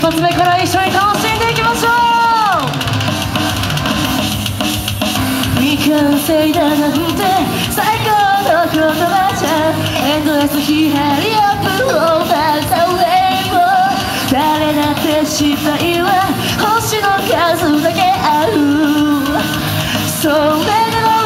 発目から一緒に楽しんでいきましょう。未完成だなんて最高の言葉じゃエンドレスヒハリアップをたくさんレイボー誰だって失敗は星の数だけあるそれでも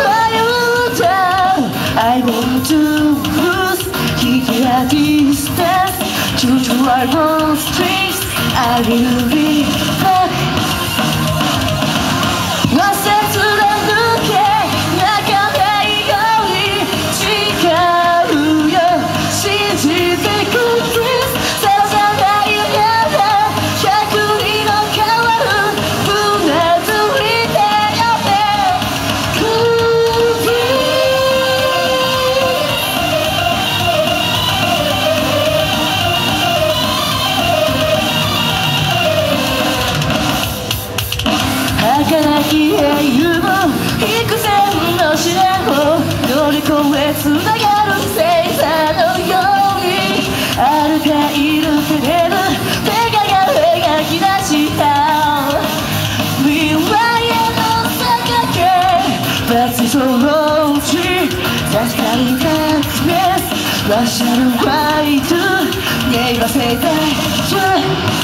I want to lose, keep your distance. Due to our own strengths, I will be back. 忘れ抜け泣かないように誓うよ信じてく Please さらさないよな100人の変わるうなずいてよね儚き英雄も幾千の試練を乗り越えつながる星座のようにあるかいるけれど手が描き出した未来への坂バツソローチ確かにdarkness Russian white Never say that